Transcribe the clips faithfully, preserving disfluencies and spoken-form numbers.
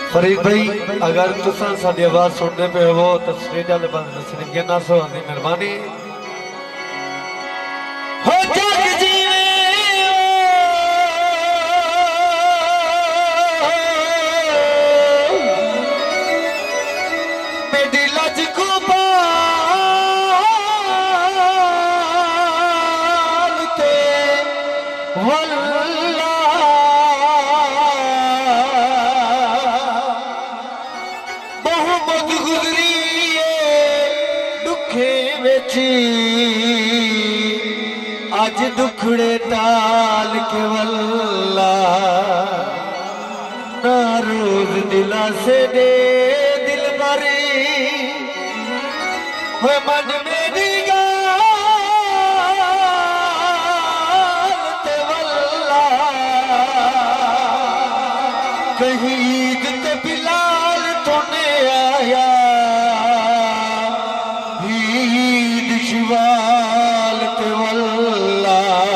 फरीद भाई अगर तुसा साडी आवाज सुनने पे हो तो स्टेज वाले बंद दसने के ना सो दी मेहरबानी हो जग जीवे मेरी लज को पालते वल्ला आज दुखड़े टाल के वल्ला ना रोज दिला से दे दिल भरी हो मन मेरी गाल ते वल्ला कहीं ईद ते बिलाल तोने आया ईद शिवाल ते वल्ला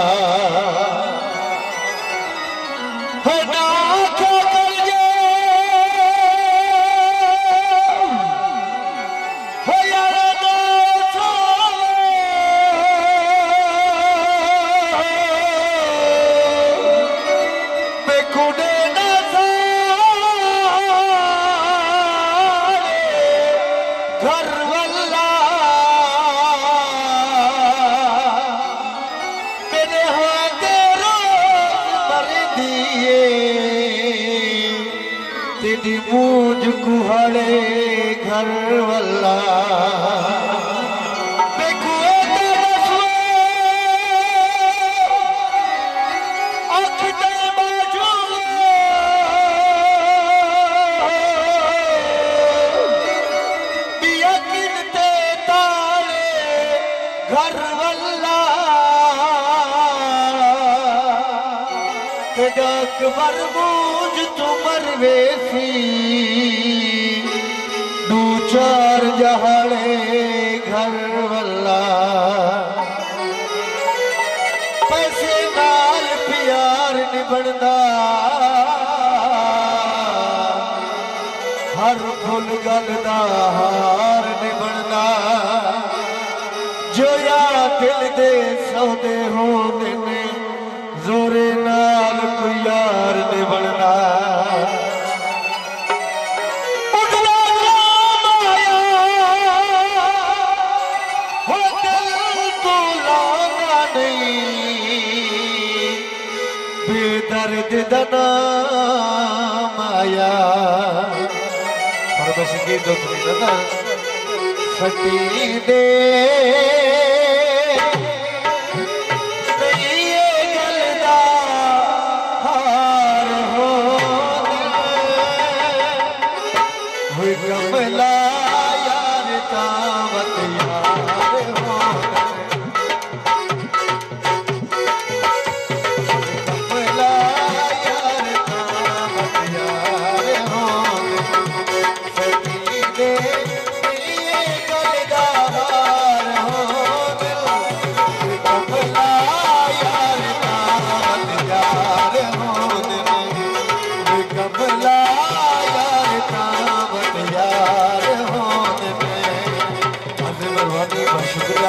तेरी मूंज कुहड़े घर वल्ला घर वल्ला अकबर मूंज तुमर वेसी दू चार जहाड़े घर वल्ला पैसे नाल प्यार निभणदा हर फुल गल दा हार निभणदा जो या दिल दे सौदे होंदे ने जोरे नाल कोई यार ने बनना हो दिल तो लाना नहीं बेदर्द दना माया पर बस की दो ना सटी दे कमला यार तावत यार हो कमला यार तावत यार हो सकी दे ये गलदार हो कमला यार तावत यार हो कमला यार होने में मेहरबानी बहुत शुक्रिया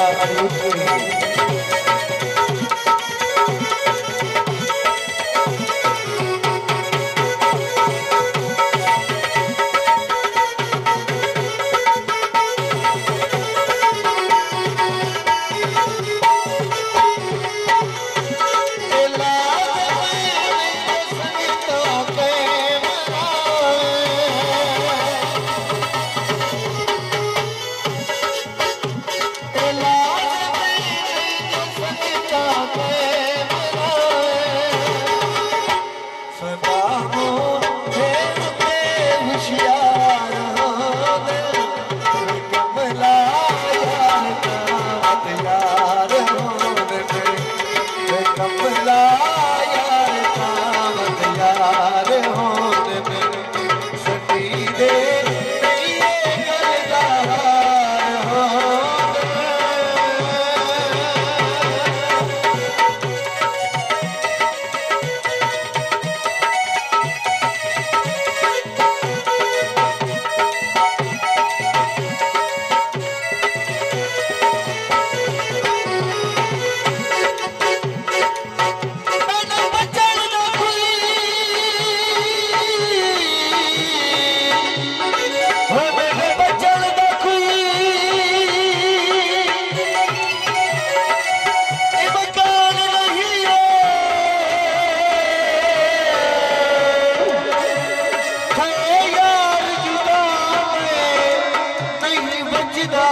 बचदा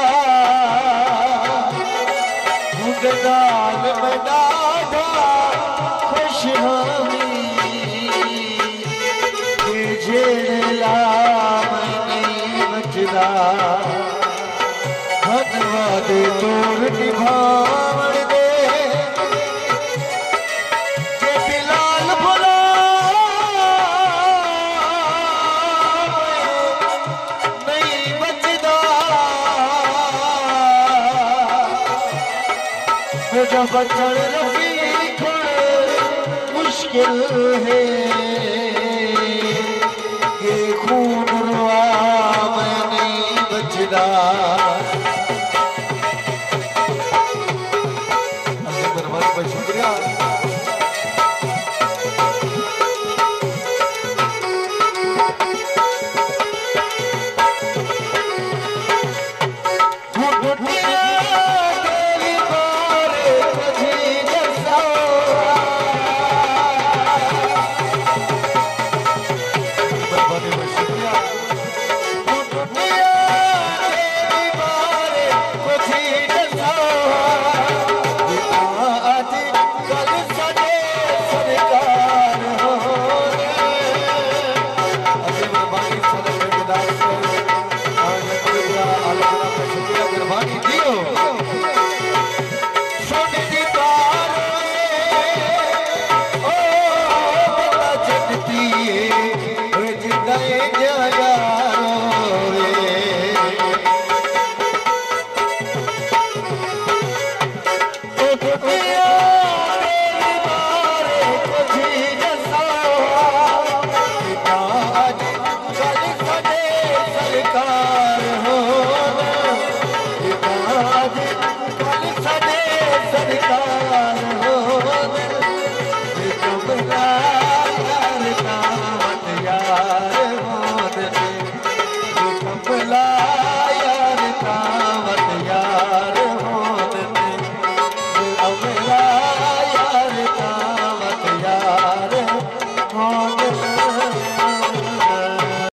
उड़दाल में डाढ़ा खुश हामी के जेड़े ला मैं नहीं बचदा धन्यवाद तोर निभावण दे जे बिलाल भुला नहीं बचदा मेरा बचन रफीक मुश्किल है ये खून रुआ मैं नहीं बचदा शुक्रिया